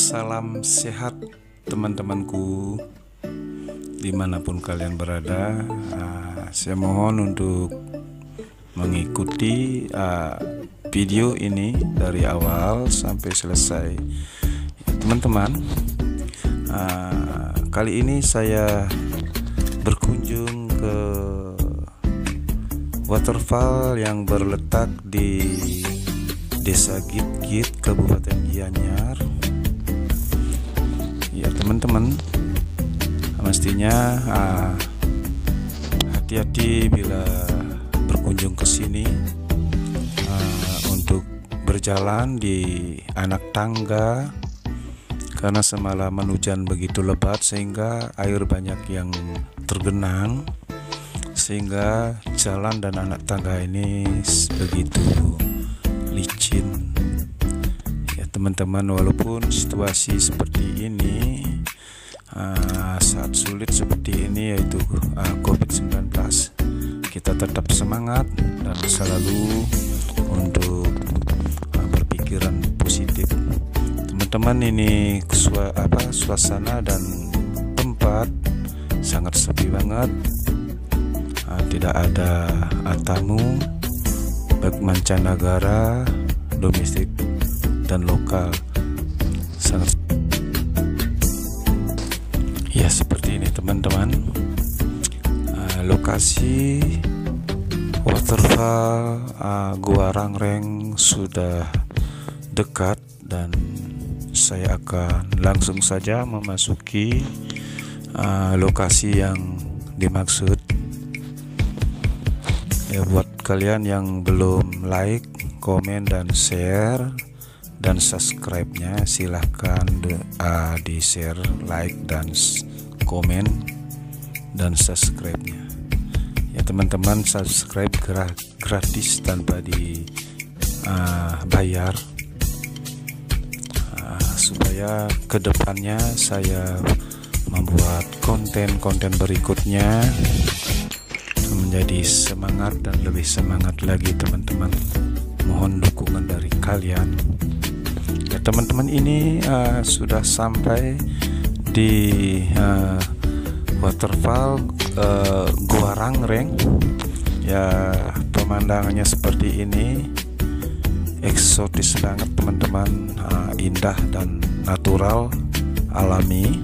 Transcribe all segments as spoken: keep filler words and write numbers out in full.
Salam sehat teman-temanku, dimanapun kalian berada. uh, Saya mohon untuk mengikuti uh, video ini dari awal sampai selesai ya, teman-teman. uh, Kali ini saya berkunjung ke waterfall yang berletak di Desa Git-Git, Kabupaten Gianyar. Ya teman-teman, mestinya uh, hati-hati bila berkunjung ke sini uh, untuk berjalan di anak tangga, karena semalaman hujan begitu lebat sehingga air banyak yang tergenang, sehingga jalan dan anak tangga ini begitu licin. Teman-teman, walaupun situasi seperti ini, uh, saat sulit seperti ini, yaitu uh, covid sembilan belas, kita tetap semangat dan selalu untuk uh, berpikiran positif. Teman-teman, ini sua, apa, suasana dan tempat sangat sepi banget, uh, tidak ada uh, tamu baik mancanegara, domestik dan lokal. Sangat ya seperti ini teman-teman. uh, lokasi waterfall uh, Gua Rangreng sudah dekat dan saya akan langsung saja memasuki uh, lokasi yang dimaksud. Ya, buat kalian yang belum like, komen dan share dan subscribe-nya, silahkan uh, di share, like dan komen dan subscribe-nya ya teman-teman. Subscribe gratis tanpa di uh, bayar, uh, supaya kedepannya saya membuat konten-konten berikutnya menjadi semangat dan lebih semangat lagi teman-teman. Mohon dukungan dari kalian ya teman-teman. Ini uh, sudah sampai di uh, waterfall uh, Gua Rangreng ya. Pemandangannya seperti ini, eksotis banget teman-teman, uh, indah dan natural, alami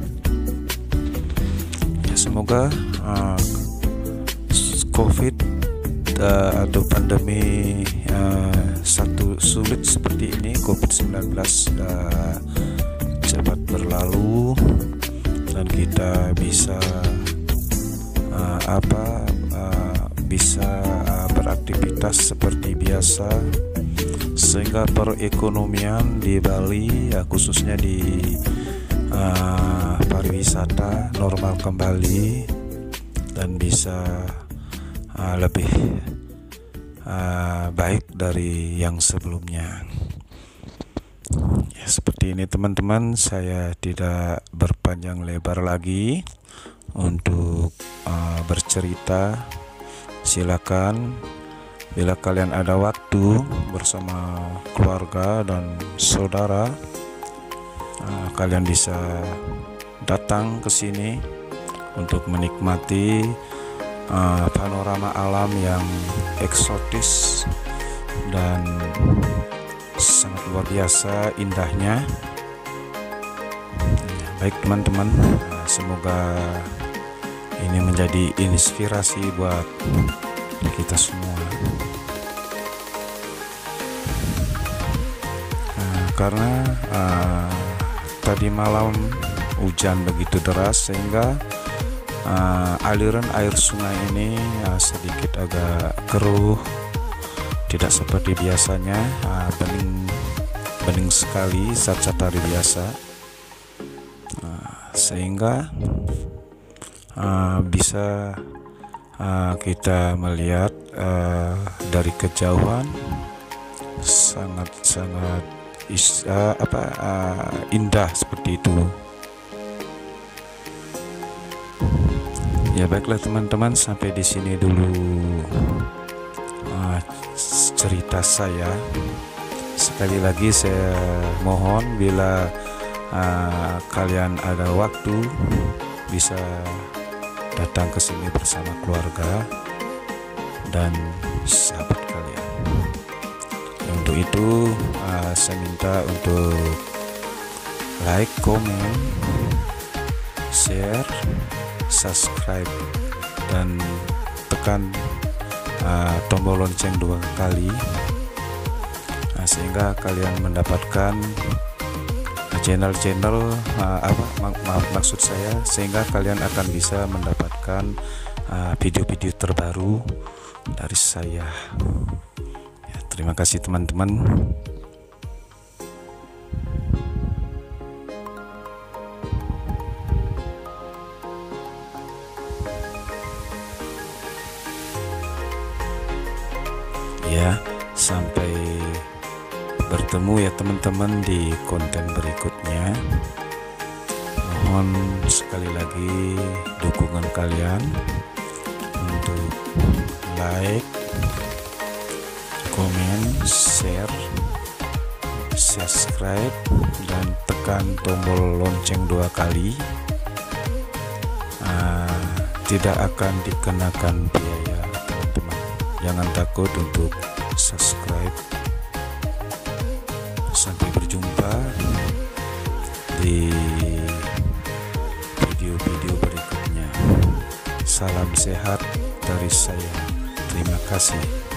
ya. Semoga uh, covid uh, atau pandemi uh, satu sulit seperti ini, covid sembilan belas, uh, cepat berlalu dan kita bisa uh, apa uh, bisa uh, beraktivitas seperti biasa, sehingga perekonomian di Bali ya, khususnya di uh, pariwisata normal kembali dan bisa uh, lebih Uh, baik dari yang sebelumnya ya. Seperti ini teman-teman, saya tidak berpanjang lebar lagi untuk uh, bercerita. Silakan bila kalian ada waktu bersama keluarga dan saudara, uh, kalian bisa datang ke sini untuk menikmati Uh, panorama alam yang eksotis dan sangat luar biasa indahnya ya, baik teman-teman, uh, semoga ini menjadi inspirasi buat kita semua. uh, karena uh, tadi malam hujan begitu deras sehingga Uh, aliran air sungai ini uh, sedikit agak keruh, tidak seperti biasanya, uh, bening bening sekali saat-saat hari biasa, uh, sehingga uh, bisa uh, kita melihat uh, dari kejauhan sangat-sangat uh, apa uh, indah seperti itu. Ya baiklah teman-teman, sampai di sini dulu uh, cerita saya. Sekali lagi saya mohon bila uh, kalian ada waktu bisa datang ke sini bersama keluarga dan sahabat kalian. Untuk itu uh, saya minta untuk like, komen, share, subscribe, dan tekan uh, tombol lonceng dua kali, uh, sehingga kalian mendapatkan channel-channel uh, apa mak mak maksud saya sehingga kalian akan bisa mendapatkan video-video uh, terbaru dari saya. Ya, terima kasih teman-teman. Ya, sampai bertemu ya teman-teman di konten berikutnya. Mohon sekali lagi dukungan kalian untuk like, komen, share, subscribe, dan tekan tombol lonceng dua kali. uh, Tidak akan dikenakan biaya teman-teman. Jangan takut untuk subscribe. Sampai berjumpa di video-video berikutnya. Salam sehat dari saya. Terima kasih.